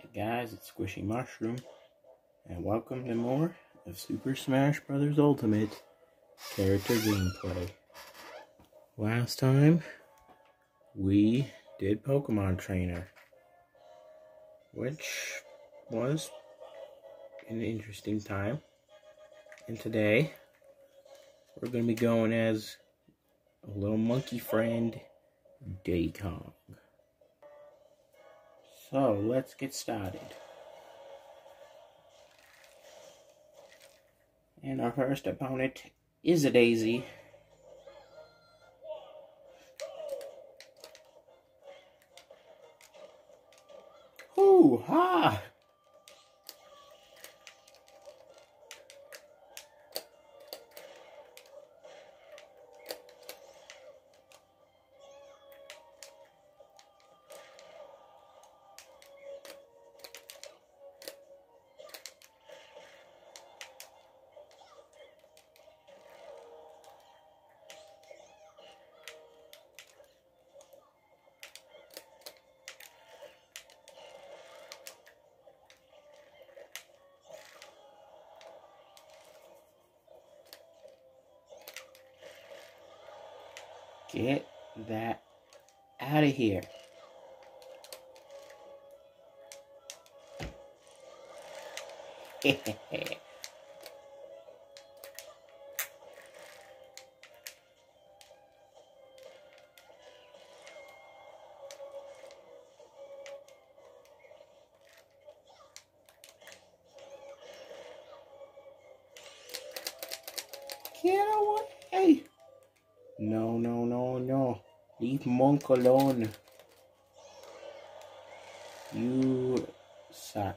Guys, it's Squishy Mushroom, and welcome to more of Super Smash Bros. Ultimate character gameplay. Last time, we did Pokemon Trainer, which was an interesting time. And today, we're going to be going as a little monkey friend, Diddy Kong. So, let's get started. And our first opponent is a Daisy. Hoo-ha! Get that out of here. Hehehe. Get away! No, no, no, no. Leave Monk alone. You suck.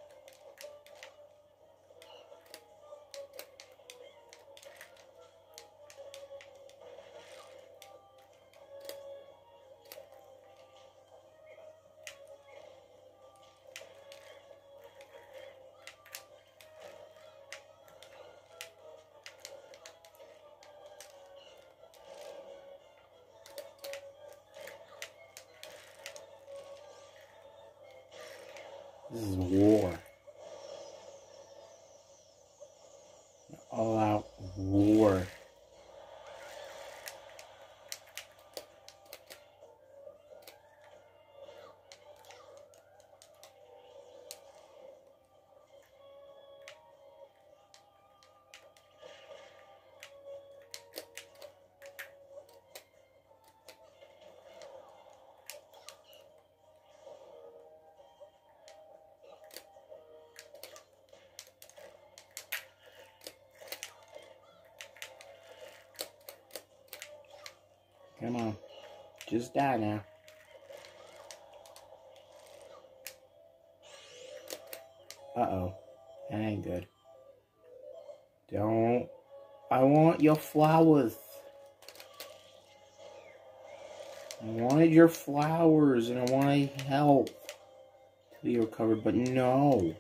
This is war. All out war. Come on. Just die now. Uh-oh. That ain't good. Don't. I want your flowers. I wanted your flowers and I wanted help till you recovered, but no.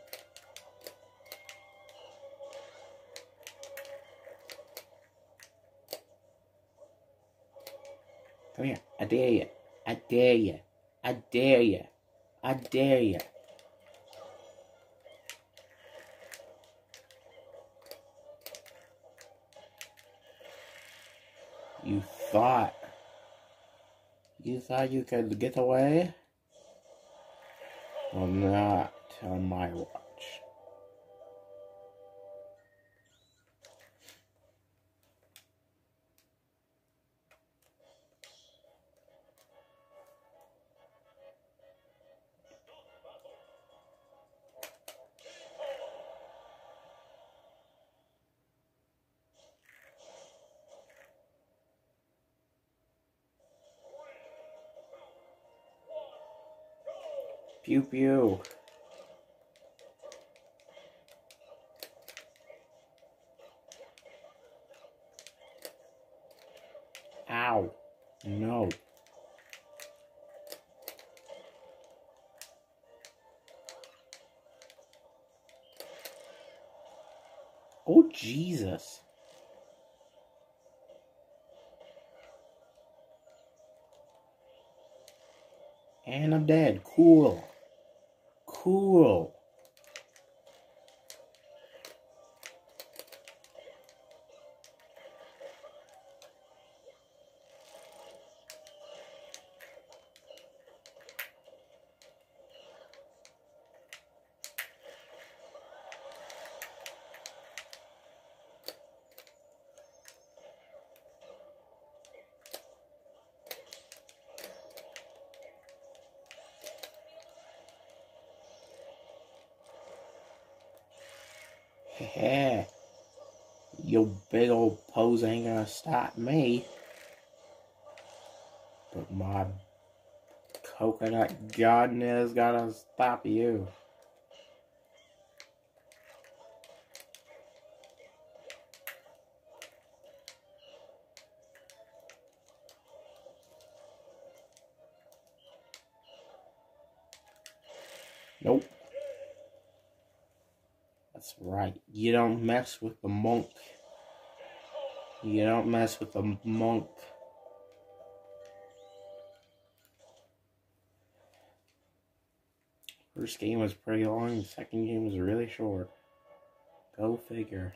Come here. I dare you. I dare you. I dare you. I dare you. You thought you could get away? Well, not on my watch. Pew pew. Ow. No. Oh, Jesus. And I'm dead. Cool. cool. Yeah, your big old pose ain't gonna stop me. But my coconut godness gotta stop you. Nope. That's right. You don't mess with the monk. You don't mess with the monk. First game was pretty long, the second game was really short. Go figure.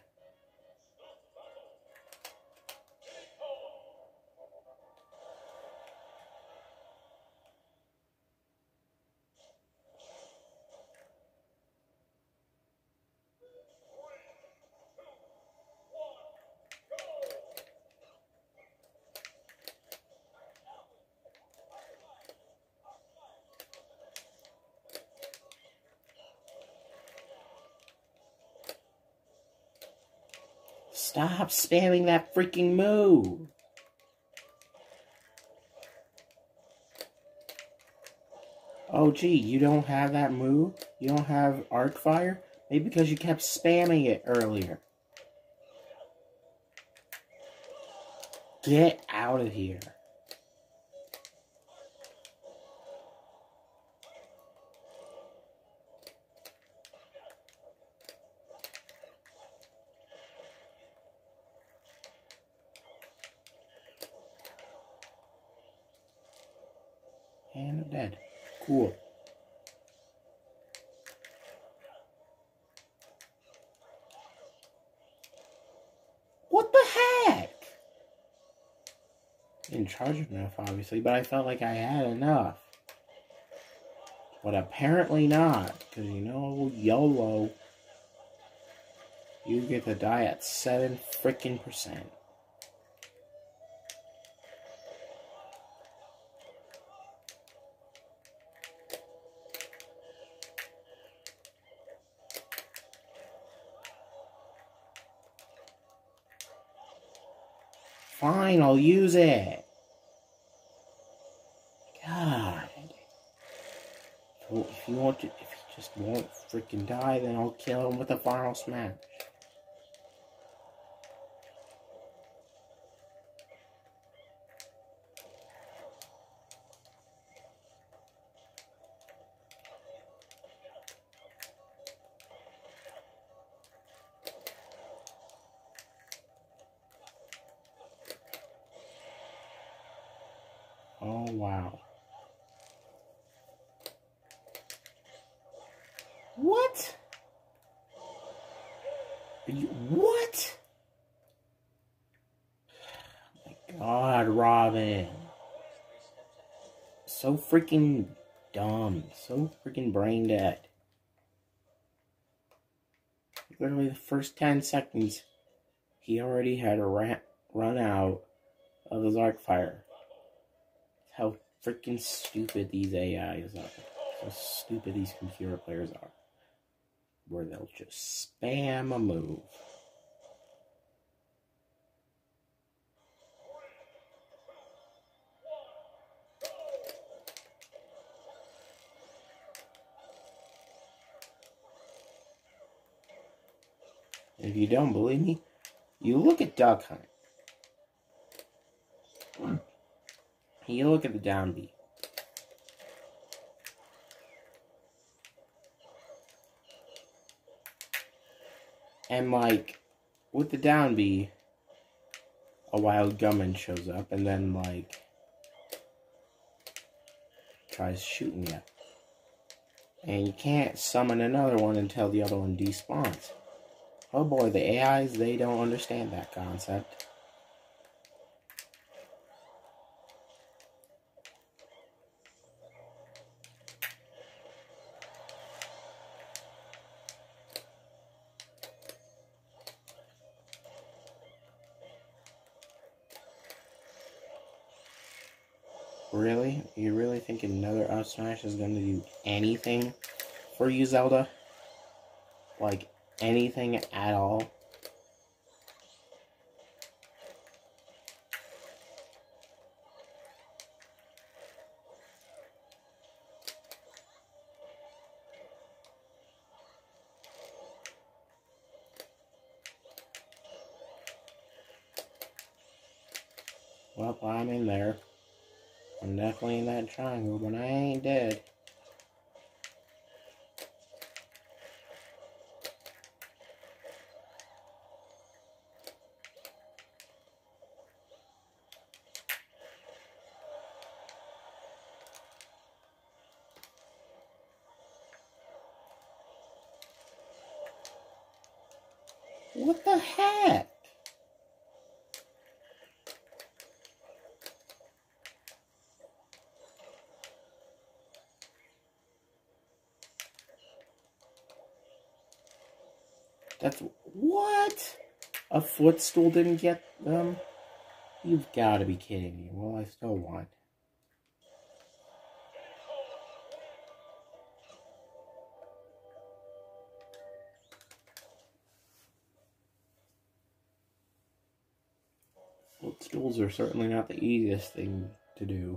Stop spamming that freaking move! Oh gee, you don't have that move? You don't have Arc Fire? Maybe because you kept spamming it earlier. Get out of here. And I'm dead. Cool. What the heck? Didn't charge enough, obviously, but I felt like I had enough. But apparently not, because you know, YOLO. You get to die at 7%. Fine, I'll use it. God. If he just won't freaking die, then I'll kill him with a final smash. Oh, wow. What? What? Oh my God, Robin. So freaking dumb. So freaking brain dead. Literally the first 10 seconds, he already had a run out of his arc fire. How freaking stupid these AIs are. How stupid these computer players are. Where they'll just spam a move. If you don't believe me, you look at Duck Hunt. You look at the down B. And like, with the down B, a wild Gummin shows up and then like, tries shooting you. And you can't summon another one until the other one despawns. Oh boy, the AIs, they don't understand that concept. Really? You really think another Up Smash is going to do anything for you, Zelda? Like, anything at all? Well, I'm in there. I'm definitely in that triangle, but I ain't dead. What the heck? That's... what? A footstool didn't get them? You've got to be kidding me. Well, I still won. Footstools are certainly not the easiest thing to do.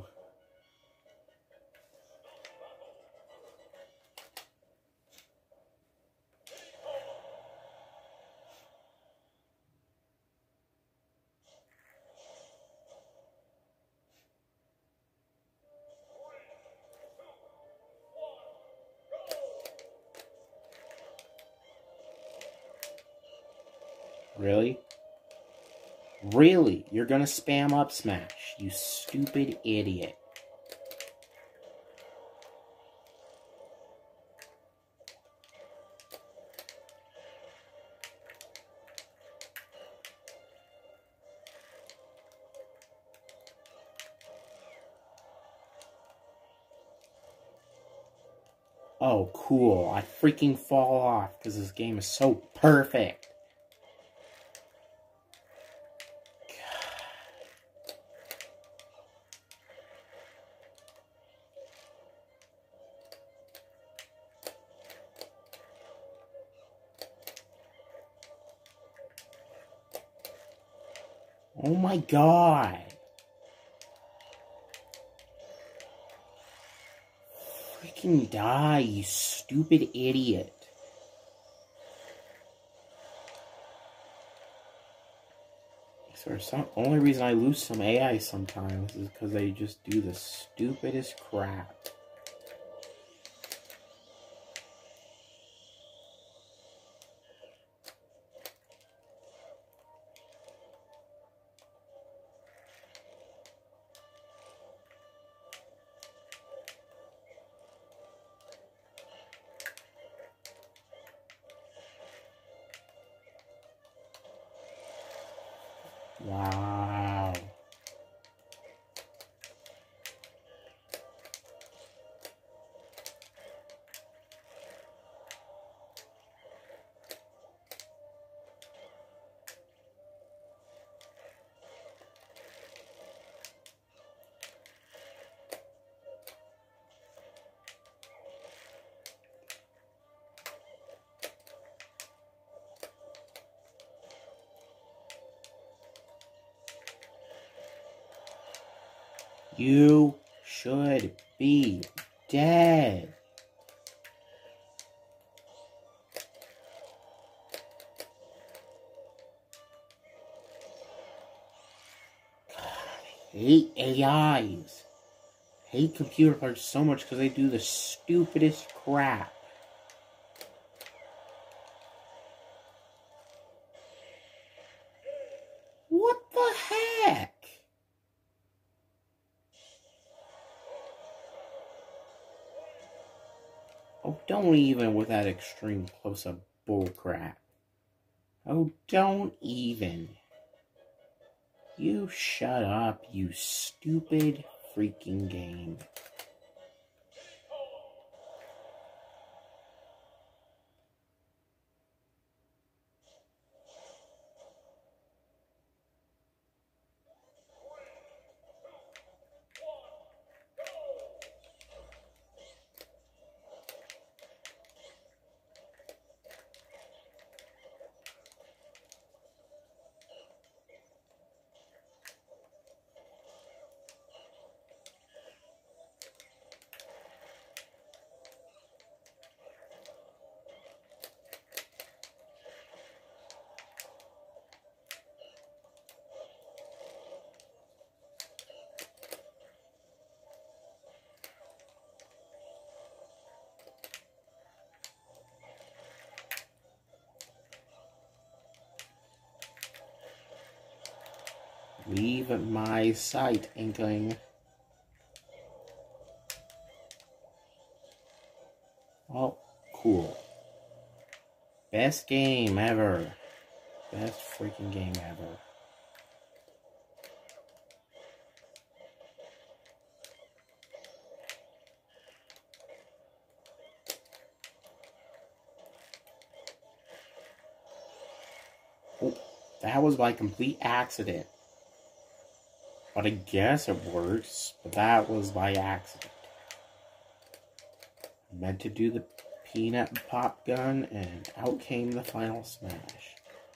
Really? Really? You're gonna spam Up Smash, you stupid idiot. Oh, cool. I freaking fall off because this game is so perfect. Oh my god. Freaking die, you stupid idiot. So only reason I lose some AI sometimes is because they just do the stupidest crap. Wow. You should be dead. God, I hate AIs. I hate computer parts so much because they do the stupidest crap. What the heck? Oh, don't even with that extreme close-up bullcrap. Oh, don't even. You shut up, you stupid freaking game. Leave my sight, Inkling. Oh, cool. Best game ever. Best freaking game ever. Oh, that was by complete accident. But I guess it works. But that was by accident. I meant to do the peanut pop gun, and out came the final smash.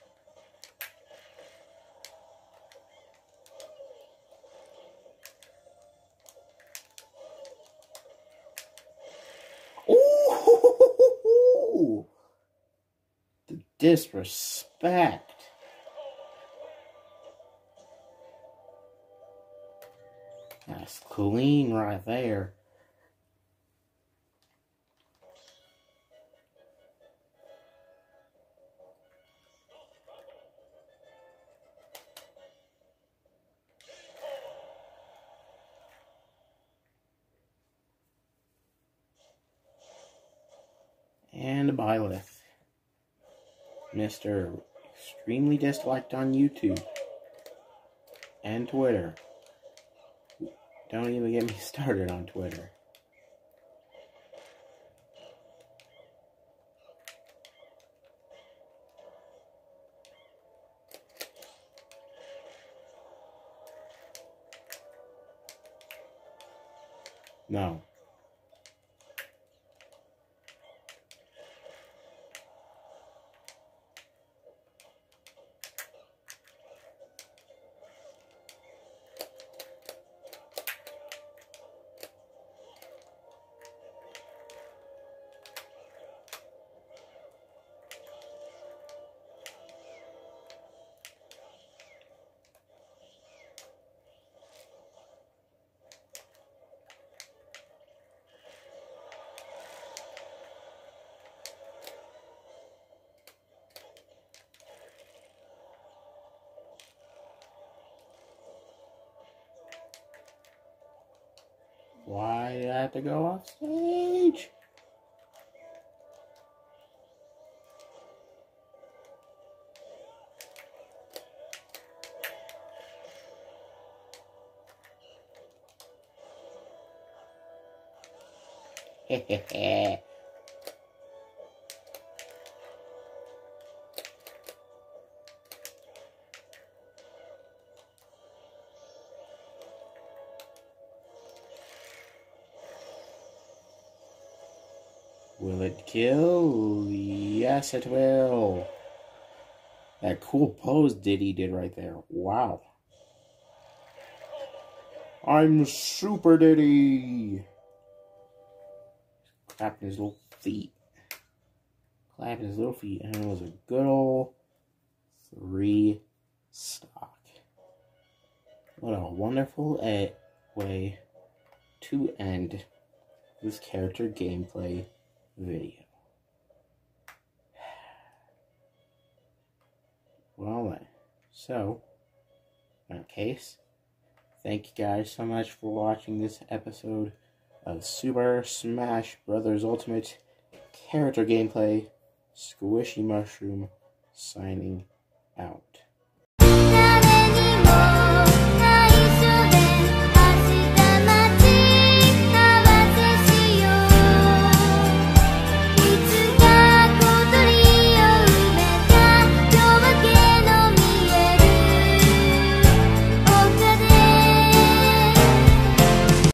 Ooh! The disrespect. That's clean right there. And a Byleth. Mr. Extremely disliked on YouTube. And Twitter. Don't even get me started on Twitter. No. Why did I have to go off stage? Hehehe. Will it kill? Yes, it will. That cool pose Diddy did right there. Wow. I'm Super Diddy. Clapping his little feet. Clapping his little feet. And it was a good old 3 stock. What a wonderful way to end this character gameplay video. Well then, so, in that case, thank you guys so much for watching this episode of Super Smash Bros. Ultimate, character gameplay, Squishy Mushroom signing out.